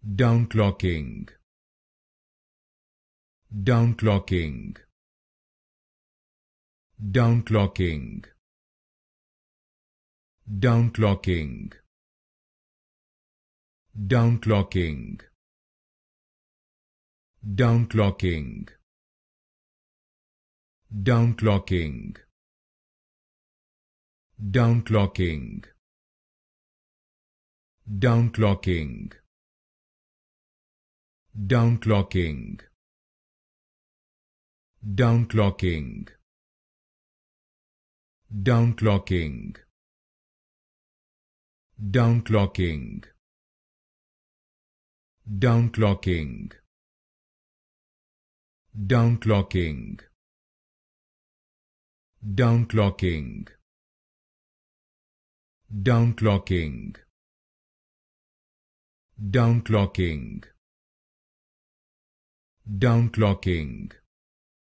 Downclocking. Downclocking. Downclocking. Downclocking. Downclocking. Downclocking. Downclocking. Downclocking. Downclocking. Downclocking. Downclocking. Downclocking. Downclocking. Downclocking. Downclocking. Downclocking. Downclocking. Downclocking. Downclocking.